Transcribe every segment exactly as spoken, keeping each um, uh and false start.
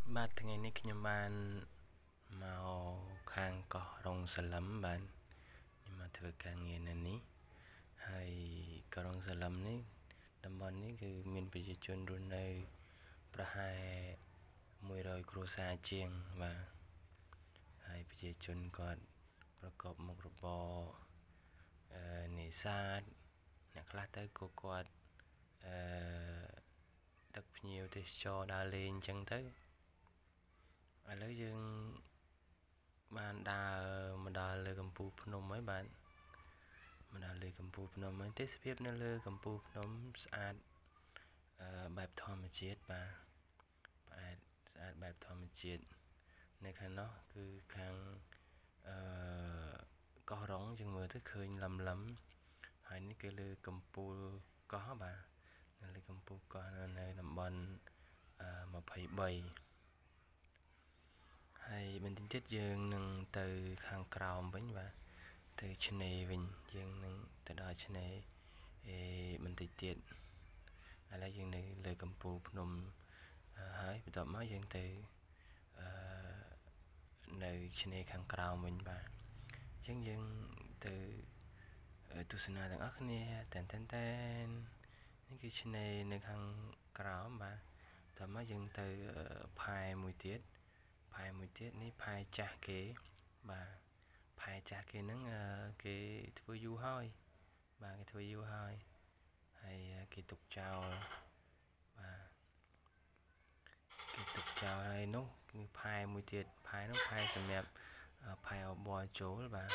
បាទថ្ងៃនេះខ្ញុំបានមកខាងកោះរងសឡឹមបានខ្ញុំមកធ្វើការងារនៅនេះហើយកោះរងសឡឹមនេះតំបន់នេះគឺមានប្រជាជនរស់នៅប្រហែលមួយរយគ្រួសារជាងបាទហើយប្រជាជនគាត់ប្រកបមុខរបរអឺនេសាទអ្នកខ្លះទៅក៏គាត់អឺទឹកភ្ញៀវទេសចរដើរលេងអញ្ចឹងទៅឥឡូវយើងបានដើរមកដល់លើកំពូលភ្នំហើយបាទមកដល់លើកំពូលភ្នំហើយទេសភាពនៅលើកំពូលភ្នំស្អាតអឺបែបធម្មជាតិបាទស្អាតស្អាតបែបធម្មជាតិនៅខាងនោះគឺខាងអឺកោះរងយើងមើលទៅឃើញលឹមលឹមហើយនេះគឺលើកំពូលកោះបាទនៅលើកំពូលកោះនៅតំបន់អឺម្ភៃបីហើយបន្តិចទៀតយើងនឹងទៅខាងក្រោមវិញបាទទៅឆ្នេរវិញយើងនឹងទៅដល់ឆ្នេរអេបន្តិចទៀតឥឡូវយើងនៅលើកំពូលភ្នំហើយបន្ទាប់មកយើងទៅអឺនៅឆ្នេរខាងក្រោមវិញបាទអញ្ចឹងយើងទៅទស្សនាទាំងអស់គ្នាតែនតែនតែននេះគឺឆ្នេរនៅខាងក្រោមបាទតោះមកយើងទៅផែមួយទៀតផែមួយទៀតនេះផែចាស់គេបាទផែចាស់គេហ្នឹងគេធ្វើយូរហើយបាទគេធ្វើយូរហើយហើយគេទុកចោលបាទគេទុកចោលហើយនោះគឺផែមួយទៀតផែនោះផែសម្រាប់ផែអបអរចូលបាទ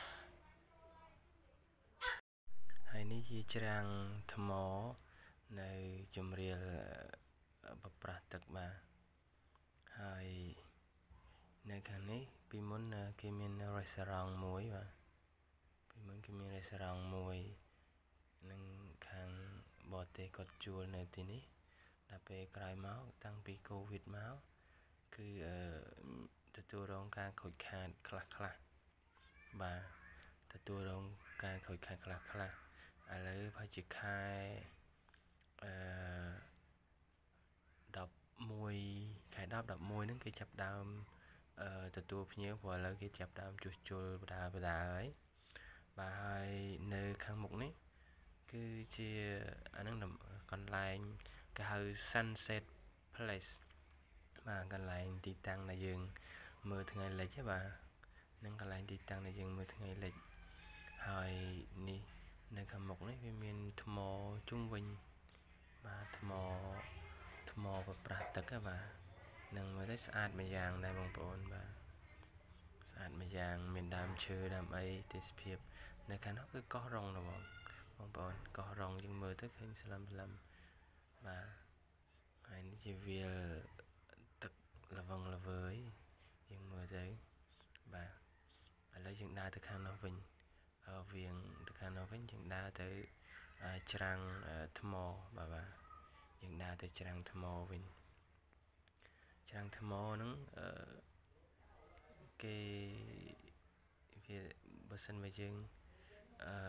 ហើយនេះជាច្រាំងថ្មនៅជំរាលបប្រាស់ទឹកបាទហើយនៅខាងនេះពីមុនគេមានរេស្តូរ៉ង់មួយបាទពីមុនគេមានរេស្តូរ៉ង់មួយនឹងខាងបរទេសគាត់ជួលនៅទីនេះដល់ពេលក្រោយមកតាំងពីកូវីដមកគឺអឺទទួលរងការខូចខាតខ្លះខ្លះបាទទទួលរងការខូចខាតខ្លះខ្លះឥឡូវប្រហែលជាខែអឺដប់មួយខែដប់ ដប់មួយហ្នឹងគេចាប់ដើមអឺទទួលភ្ញៀវព្រោះឥឡូវគេចាប់ដើមជួសជុលបដាបដាហើយបាទហើយនៅខាងមុខនេះគឺជាអាហ្នឹងកន្លែងគេហៅ Sunset Place បាទកន្លែងទីតាំងដែលយើងមើលថ្ងៃលិចហ្នឹងបាទនឹងកន្លែងទីតាំងដែលយើងមើលថ្ងៃលិចហើយនេះនៅខាងមុខនេះវាមានថ្មជុំវិញបាទថ្មថ្មប្រប្រាស់ទឹកហ្នឹងបាទនឹងមើលទៅស្អាតម្យ៉ាងដែរបងប្អូនបាទស្អាតម្យ៉ាងមានដើមឈើដើមអីទេសភាពនៅខាងនោះគឺកោះរងណាបងបងប្អូនកោះរងយើងមើលទៅឃើញស្លឹមស្លឹមបាទហើយនេះជាវាលទឹកល្វឹងល្វើយយើងមើលទៅបាទឥឡូវយើងដើរទៅខាងនោះវិញវាងទៅខាងនោះវិញយើងដើរទៅច្រាំងថ្មបាទបាទយើងដើរទៅច្រាំងថ្មវិញច្រាំងថ្មហ្នឹងអឺគេវាបើសិនមកយើងអឺ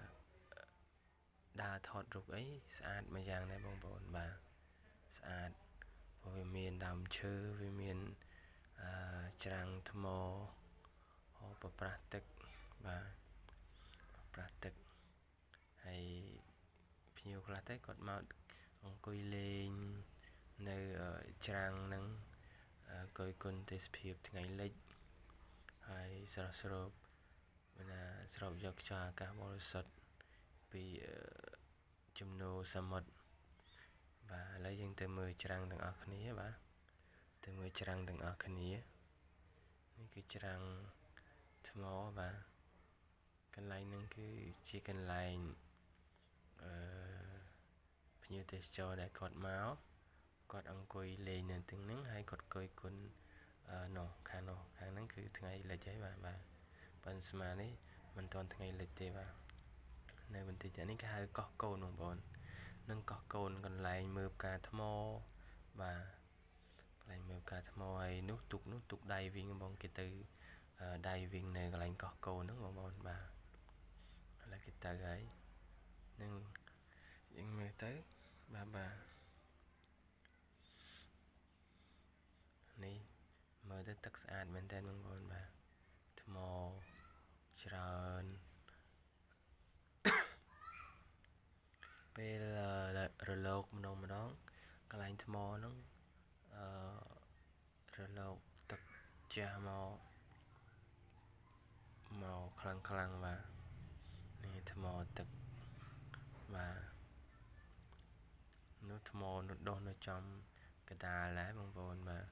ដើរថតរូបអីស្អាតម្យ៉ាងដែរបងប្អូនបាទស្អាតព្រោះវាមានដើមឈើវាមានអឺច្រាំងថ្មហូរប្រប្រាស់ទឹកបាទប្រប្រាស់ទឹកហើយភ្ញៀវខ្លះទៅគាត់មកអង្គុយលេងនៅច្រាំងហ្នឹងគយគន់ទេសភាពថ្ងៃលិចហើយស្រស់ស្រូបណាស្រូបយកខ្យល់អាកាសបរិសុទ្ធពីជំនោរសមុទ្របាទឥឡូវយើងទៅមើលច្រាំងទាំងអស់គ្នាបាទទៅមើលច្រាំងទាំងអស់គ្នានេះគឺច្រាំងថ្មបាទកន្លែងហ្នឹងគឺជាកន្លែងអឺភ្ញៀវទេសចរដែលគាត់មកគាត់អង្គុយលេងនៅទាំងហ្នឹងហើយគាត់គយគន់អឺនោះខាងនោះខាងហ្នឹងគឺថ្ងៃលិចហើយបាទបាទប៉ុន្តែស្មាននេះមិនទាន់ថ្ងៃលិចទេបាទនៅបន្តិចនេះគេហៅកោះកូនបងប្អូននឹងកោះកូនកន្លែងមើលផ្កាថ្មបាទកន្លែងមើលផ្កាថ្មហើយនោះទុកនោះទុកដៃវិញបងគេទៅដៃវិញនៅកន្លែងកោះកូនហ្នឹងបងប្អូនបាទឥឡូវគេទៅហើយនឹងយើងមើលទៅបាទបាទមើលទៅទឹកស្អាតមែនតើបងប្អូនបាទថ្មច្រើនពេលរលកម្ដងម្ដងកន្លែងថ្មហ្នឹងអឺរលកទឹកចាស់មកមកខ្លាំងខ្លាំងបាទនេះថ្មទឹកបាទនោះថ្មនោះដុះនៅចំកដាលដែរបងប្អូនបាទ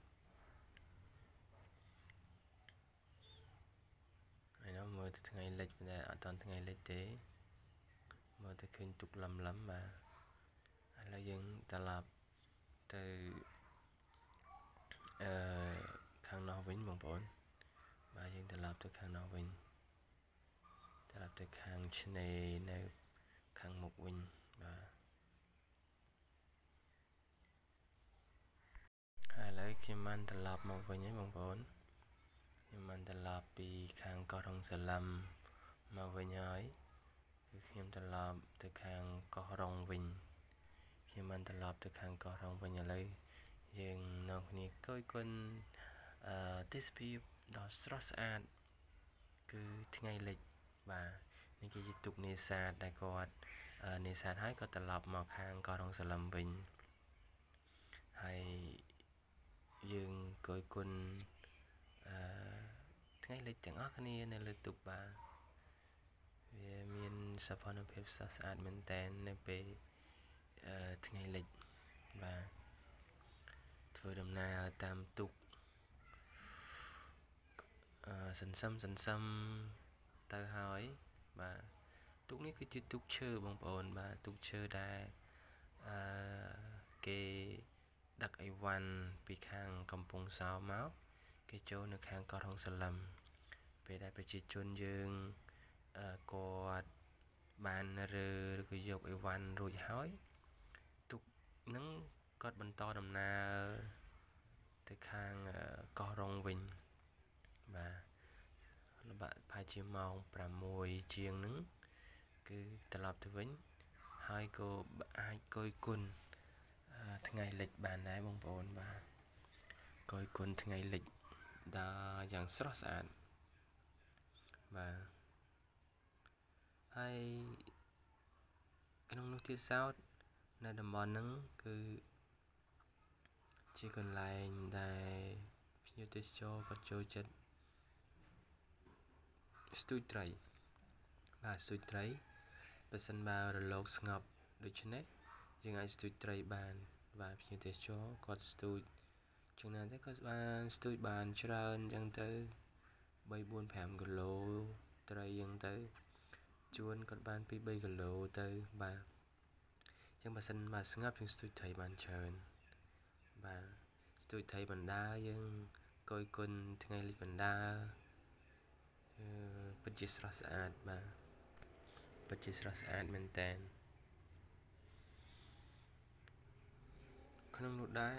ហើយនោះមើលទៅថ្ងៃលិចប៉ុន្តែអត់ដល់ថ្ងៃលិចទេមើលទៅឃើញទុកលឹមលឹមបាទឥឡូវយើងត្រឡប់ទៅអឺខាងនោះវិញបងប្អូនបាទយើងត្រឡប់ទៅខាងនោះវិញត្រឡប់ទៅខាងឆ្នេរនៅខាងមុខវិញបាទហើយឥឡូវខ្ញុំបានត្រឡប់មកវិញហើយបងប្អូនខ្ញុំបានត្រឡប់ពីខាងកោះរងសឡឹមមកវិញហើយគឺខ្ញុំត្រឡប់ទៅខាងកោះរងវិញខ្ញុំបានត្រឡប់ទៅខាងកោះរងវិញឥឡូវយើងនៅគ្នាគយគុណអឺទេសភាពដ៏ស្រស់ស្អាតគឺថ្ងៃលិចបាទនេះគឺជាទូកនេសាទដែលគាត់នេសាទហើយក៏ត្រឡប់មកខាងកោះរងសឡឹមវិញហើយយើងគយគុណអឺថ្ងៃលិចទាំងអស់គ្នានៅលើទូកបាទវាមានសោភ័ណភាពស្រស់ស្អាតមែនតែននៅពេលអឺថ្ងៃលិចបាទធ្វើដំណើរតាមទូកអឺសន្សឹមសន្សឹមទៅហើយបាទទូកនេះគឺជាទូកឈើបងប្អូនបាទទូកឈើដែលអឺគេដឹកអីវ៉ាន់ពីខាងកំពង់សោមមកគេចូលនៅខាងកោះរងសឡឹមពេលដែលប្រជាជនយើងអឺគាត់បានរើឬក៏យកអីវ៉ាន់រួចហើយទូកហ្នឹងគាត់បន្តដំណើរទៅខាងកោះរងវិញបាទល្បាក់ប្រហែលជាម៉ោងប្រាំមួយជាងហ្នឹងគឺត្រឡប់ទៅវិញហើយក៏អាចគយគុណថ្ងៃលិចបានដែរបងប្អូនបាទគយគុណថ្ងៃលិចដល់យ៉ាងស្រស់ស្អាតបាទហើយក្នុងនោះទៀតសោតនៅតំបន់ហ្នឹងគឺជាកន្លែងដែលភ្ញៀវទេសចរគាត់ចូលចិត្តស្ទូចត្រីបាទស្ទូចត្រីបើសិនបើរលកស្ងប់ដូច្នេះយើងអាចស្ទូចត្រីបានបាទភ្ញៀវទេសចរគាត់ស្ទូចចឹងណាទៅគាត់បានស្ទូចបានច្រើនចឹងទៅបី បួន 5គីឡូត្រីចឹងទៅជួនគាត់បានពីបីគីឡូទៅបាទចឹងបើសិនបើស្ងប់យើងស្ទូចត្រីបានច្រើនបាទស្ទូចត្រីបណ្ដាយើងគយគុណថ្ងៃលិចបណ្ដាអឺពិតជាស្រស់ស្អាតបាទពិតជាស្រស់ស្អាតមែនតើក្នុងនោះដែរ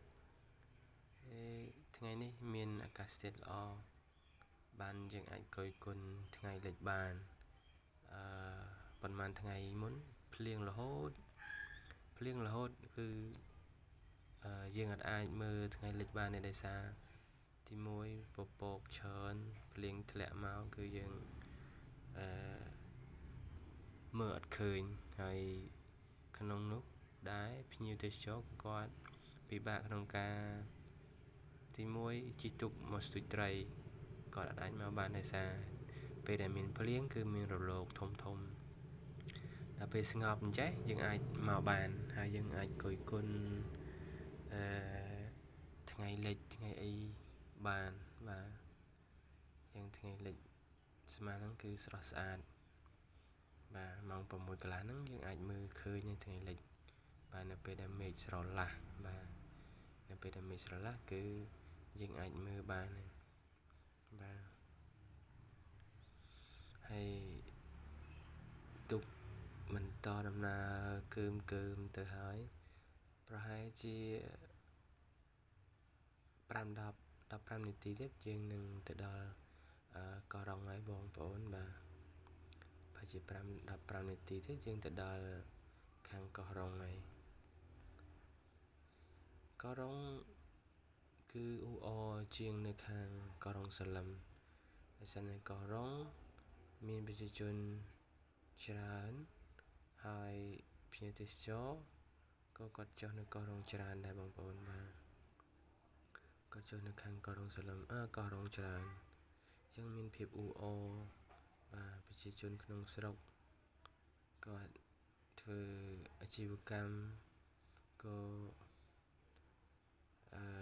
ថ្ងៃនេះមានអាកាសធាតុល្អបានយើងអាចគយគុណថ្ងៃលិចបានអឺប៉ុន្មានថ្ងៃមុនភ្លៀងរហូតភ្លៀងរហូតគឺអឺយើងអាចអាចមើលថ្ងៃលិចបានในដោយសារទីមួយពពកច្រើនភ្លៀងធ្លាក់មកគឺយើងអឺមើលអត់ឃើញហើយក្នុងនោះដែរភ្ញៀវទេសចរគាត់ពិបាកក្នុងការទីមួយជិះទូកមកស្ទូចត្រីគាត់អាចមកបានដោយសារពេលដែលមានភ្លៀងគឺមានរលកធំធំដល់ពេលស្ងប់អញ្ចេះយើងអាចមកបានហើយយើងអាចគយគុណអឺថ្ងៃលិចថ្ងៃអីបានបាទអញ្ចឹងថ្ងៃលិចស្មានហ្នឹងគឺស្រស់ស្អាតបាទម៉ោងប្រាំមួយកន្លះហ្នឹងយើងអាចមើលឃើញថ្ងៃលិចបាទនៅពេលដែលមេឃស្រឡះបាទនៅពេលដែលមេឃស្រឡះគឺយើងអាចមើលបានបាទហើយទុកបន្តដំណើរកើមកើមទៅហើយប្រហែលជាប្រាំដល់ដប់ប្រាំនាទីទៀតយើងនឹងទៅដល់កោះរ៉ុងហើយបងប្អូនបាទប្រហែលជាប្រាំដល់ប្រាំនាទីទៀតយើងទៅដល់ខាងកោះរ៉ុងហើយកោះរ៉ុងគឺគឺអ៊ូអជាងនៅខាងកោះរ៉ុងសឡឹមហើយសិននៅកោះរ៉ុងមានប្រជាជនច្រើនហើយភ្ញៀវទេសចរក៏គាត់ចុះនៅកោះរ៉ុងច្រើនដែរបងប្អូនបាទគាត់ចុះនៅខាងកោះរ៉ុងសឡឹមអើកោះរ៉ុងច្រើនអញ្ចឹងមានភាពអ៊ូអបាទប្រជាជនក្នុងស្រុកគាត់ធ្វើអាជីវកម្មក៏អឺ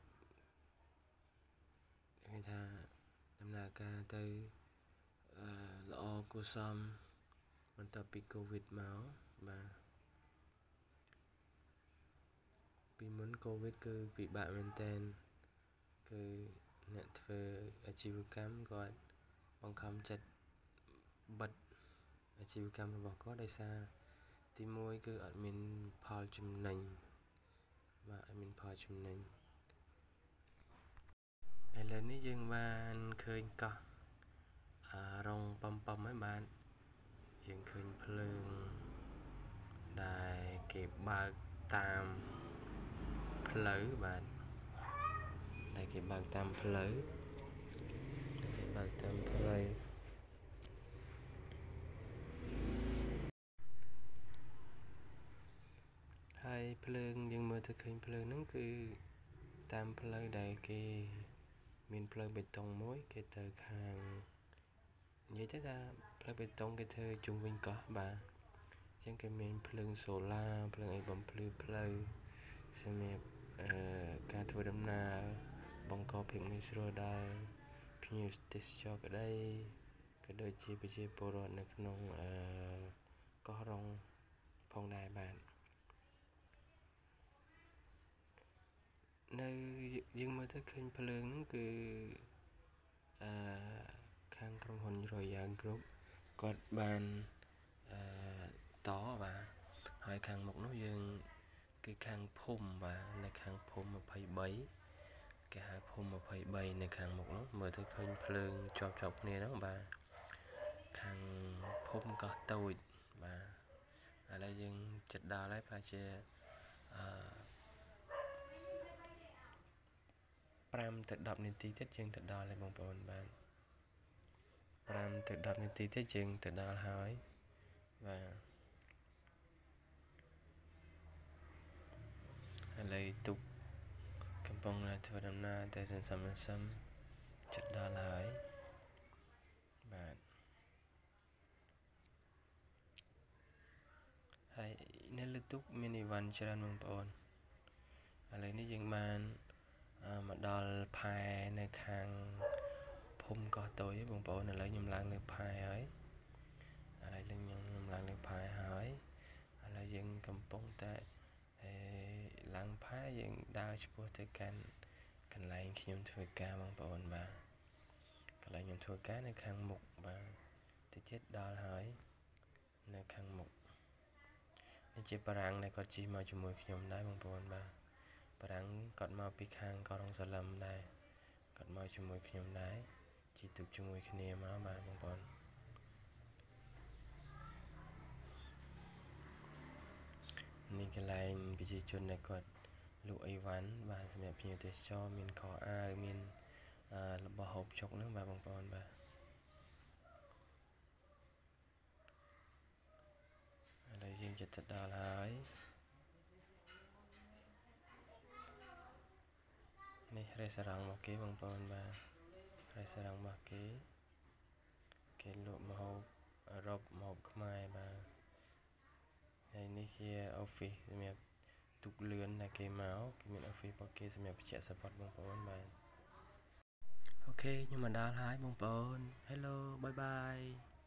គេថាដំណើរការទៅអឺល្អគួរសមបន្ទាប់ពីកូវីដមកបាទពីមុនកូវីដគឺពិបាកមែនតើគឺអ្នកធ្វើអាជីវកម្មគាត់បង្ខំចិត្តបិទអាជីវកម្មរបស់គាត់ដោយសារទីមួយគឺអត់មានផលចំណេញបាទអត់មានផលចំណេញឥឡូវនេះយើងបានឃើញកោះអារ៉ុងប៉ំប៉ំហើយបាទយើងឃើញភ្លើងដែលគេបើកតាមផ្លូវបាទដែលគេបើកតាមផ្លូវដែលគេបើកតាមផ្លូវហើយភ្លើងយើងមើលទៅឃើញភ្លើងហ្នឹងគឺតាមផ្លូវដែលគេមានផ្លូវបេតុងមួយគេទៅខាងនិយាយទៅថាផ្លូវបេតុងគេធ្វើជុំវិញកោះបាទអញ្ចឹងគេមានភ្លើងសូឡាភ្លើងអីបំភ្លឺផ្លូវសម្រាប់អឺការធ្វើដំណើរបង្កភាពងាយស្រួលដល់ភ្ញៀវទេសចរក្តីក៏ដូចជាប្រជាពលរដ្ឋនៅក្នុងអឺកោះរ៉ុងផងដែរបាទនៅយើងមើលទៅឃើញភ្លើងហ្នឹងគឺអឺខាងក្រុមហ៊ុន Royal Group គាត់បានអឺតបាទហើយខាងមុខនោះយើងគឺខាងភូមិបាទនៅខាងភូមិម្ភៃបីគេហៅភូមិម្ភៃបីនៅខាងមុខនោះមើលទៅឃើញភ្លើងជាប់ជាប់គ្នាហ្នឹងបាទខាងភូមិកោះតូចបាទឥឡូវយើងចិត្តដល់ហើយប្រហែលជាអឺប្រាំទៅដប់នាទីទៀតយើងទៅដល់ហើយបងប្អូនបាទប្រាំទៅដប់នាទីទៀតយើងទៅដល់ហើយបាទឥឡូវទុកកំពុងតែធ្វើដំណើរទៅសន្សំសន្សំចិត្តដល់ហើយបាទហើយនៅលើទុកមានអីវ៉ាន់ច្រើនបងប្អូនឥឡូវនេះយើងបានមកដល់ផែនៅខាងភូមិកោះតូចបងប្អូនឥឡូវខ្ញុំឡើងលើផែហើយឥឡូវខ្ញុំខ្ញុំឡើងលើផែហើយឥឡូវយើងកំពុងតែអេឡើងផែយើងដើរឆ្ពោះទៅកាន់កន្លែងខ្ញុំធ្វើការបងប្អូនបាទកន្លែងខ្ញុំធ្វើការនៅខាងមុខបាទតិចទៀតដល់ហើយនៅខាងមុខនេះជាបារាំងដែលគាត់ជិះមកជាមួយខ្ញុំដែរបងប្អូនបាទបារាំងគាត់មកពីខាងកោះរ៉ុងសឡឹមដែរគាត់មកជាមួយខ្ញុំដែរជិះទូកជាមួយគ្នាមកបាទបងប្អូននេះកន្លែងប្រជាជនដែលគាត់លក់អីវ៉ាន់បាទសម្រាប់ភ្ញៀវទេសចរមានខោអាវមានអឺរបស់ហូបចុកហ្នឹងបាទបងប្អូនបាទឥឡូវយើងជិតទៅដល់ហើយនេះរេស្តូរ៉ង់របស់គេបងប្អូនបាទរេស្តូរ៉ង់របស់គេគេលក់ម្ហូបអឺរ៉ុបម្ហូបខ្មែរបាទហើយនេះជា office សម្រាប់ទូកលឿនដែលគេមកគេមាន office របស់គេសម្រាប់បញ្ជាក់ support បងប្អូនបាទអូខេខ្ញុំមកដល់ហើយបងប្អូន Hello bye bye